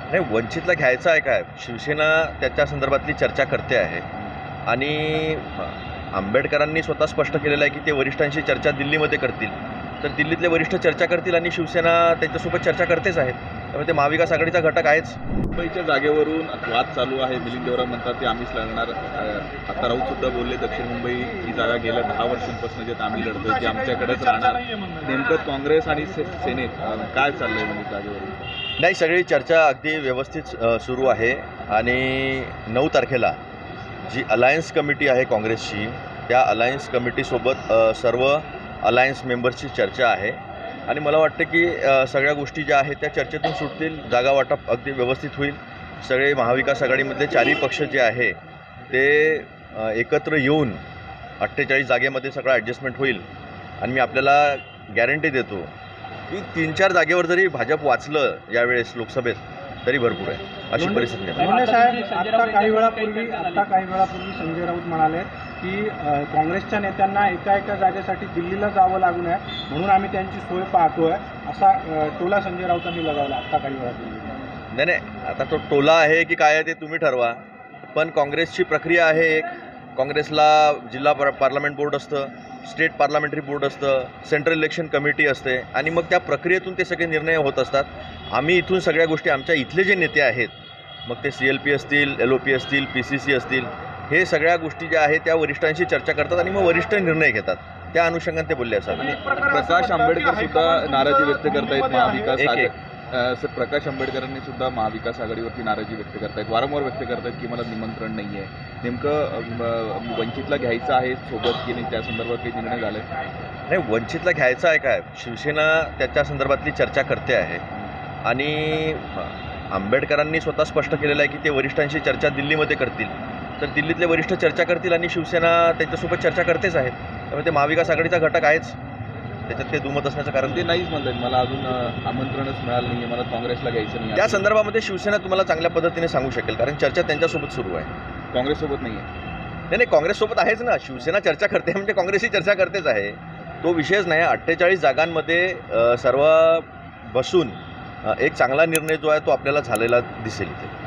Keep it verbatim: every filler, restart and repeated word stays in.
नाही, वंचितला घ्यायचं आहे काय? शिवसेना त्याच्या संदर्भातली चर्चा करते आहे आणि आंबेडकरांनी स्वतः स्पष्ट केलेलं आहे की ते वरिष्ठांशी चर्चा दिल्लीमध्ये करतील. तर दिल्लीतले वरिष्ठ चर्चा करतील आणि शिवसेना त्यांच्यासोबत चर्चा करतेच आहे. त्यामुळे ते महाविकास आघाडीचा घटक आहेच. मुंबईच्या जागेवरून वाद चालू आहे. मिलिंद देवरा म्हणतात ते आम्हीच लढणार. आता राऊत सुद्धा बोलले दक्षिण मुंबई ही जागा गेल्या दहा वर्षांपासून जे आम्ही लढतोय ती आमच्याकडेच राहणार. नेमकं काँग्रेस आणि सेनेत काय चाललंय म्हणजे जागेवरून? नाही, सगळी चर्चा अगदी व्यवस्थित सुरू आहे आणि नऊ तारखेला जी अलायन्स कमिटी आहे काँग्रेसची, त्या अलायन्स कमिटीसोबत सर्व अलायन्स मेंबर्सची चर्चा आहे आणि मला वाटतं की सगळ्या गोष्टी ज्या आहेत त्या चर्चेतून सुटतील. जागा वाटप अगदी व्यवस्थित होईल. सगळे महाविकास आघाडीमधले चारही पक्ष जे आहे ते एकत्र येऊन अठ्ठेचाळीस जागेमध्ये सगळं ॲडजस्टमेंट होईल आणि मी आपल्याला गॅरंटी देतो की तीन चार जागेवर जरी भाजप वाचलं यावेळेस लोकसभेत तरी भरपूर आहे अशी परिस्थिती आहे. लोंढे साहेब, आता काही वेळापूर्वी आता काही वेळापूर्वी संजय राऊत म्हणाले की काँग्रेसच्या नेत्यांना एका एका जागेसाठी दिल्लीला जावं लागू नये म्हणून आम्ही त्यांची सोय पाहतोय, असा टोला संजय राऊतांनी लगावला आता काही वेळापूर्वी. नाही नाही, आता तो टोला आहे की काय आहे ते तुम्ही ठरवा. पण काँग्रेसची प्रक्रिया आहे एक. काँग्रेसला जिल्हा पार पार्लमेंट बोर्ड असतं, स्टेट पार्लमेंटरी बोर्ड असतं, सेंट्रल इलेक्शन कमिटी असते आणि मग त्या प्रक्रियेतून ते सगळे निर्णय होत असतात. आम्ही इथून सगळ्या गोष्टी आमच्या इथले जे नेते आहेत, मग ते सी एल पी असतील, एल ओ पी असतील, पी सी सी असतील, हे सगळ्या गोष्टी ज्या आहेत त्या वरिष्ठांशी चर्चा करतात आणि मग वरिष्ठ निर्णय घेतात. त्या अनुषंगाने ते बोलले असावे. प्रकाश आंबेडकर सुद्धा नाराजी व्यक्त करतायत महाविकास आघाडी. सर, प्रकाश आंबेडकरांनी सुद्धा महाविकास आघाडीवरती नाराजी व्यक्त करतायत, वारंवार व्यक्त करतायत की मला निमंत्रण नाही आहे. नेमकं वंचितला घ्यायचं आहे सोबत की नाही, त्या संदर्भात काही निर्णय झाले? नाही, वंचितला घ्यायचं आहे काय? शिवसेना त्याच्या संदर्भातली चर्चा करते आहे आणि आंबेडकरांनी स्वतः स्पष्ट केलेलं आहे की ते वरिष्ठांशी चर्चा दिल्लीमध्ये करतील. तर दिल्लीतले वरिष्ठ चर्चा करतील आणि शिवसेना त्यांच्यासोबत चर्चा करतेच आहेत. त्यामुळे ते महाविकास आघाडीचा घटक आहेच. त्याच्यात ते दुमत असण्याचं कारण ते नाहीच म्हणतात, मला अजून आमंत्रणच मिळालं नाही आहे, मला काँग्रेसला घ्यायचं नाही. त्या संदर्भामध्ये शिवसेना तुम्हाला चांगल्या पद्धतीने सांगू शकेल, कारण चर्चा त्यांच्यासोबत सुरू आहे. काँग्रेससोबत नाही आहे. नाही नाही, काँग्रेससोबत आहेच ना. शिवसेना चर्चा करते म्हणजे काँग्रेसही चर्चा करतेच आहे. तो विषयच नाही. अठ्ठेचाळीस जागांमध्ये सर्व बसून एक चांगला निर्णय जो आहे तो आपल्याला झालेला दिसेल इथे.